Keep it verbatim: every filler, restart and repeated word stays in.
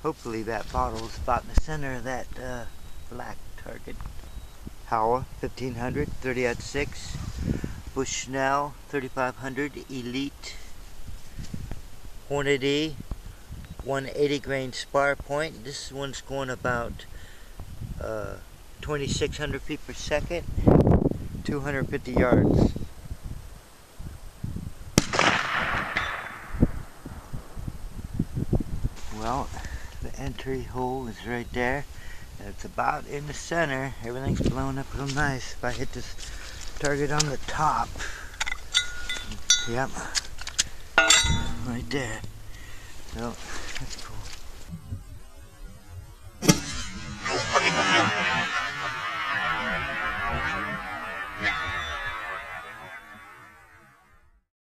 Hopefully that bottle is about in the center of that uh, black target. Howa fifteen hundred, thirty aught six. Bushnell thirty-five hundred Elite. Hornady one eighty grain spar point. This one's going about uh, twenty-six hundred feet per second, two hundred fifty yards. Well, the entry hole is right there, and it's about in the center. Everything's blown up real nice. If I hit this target on the top, yep, right there. So that's cool.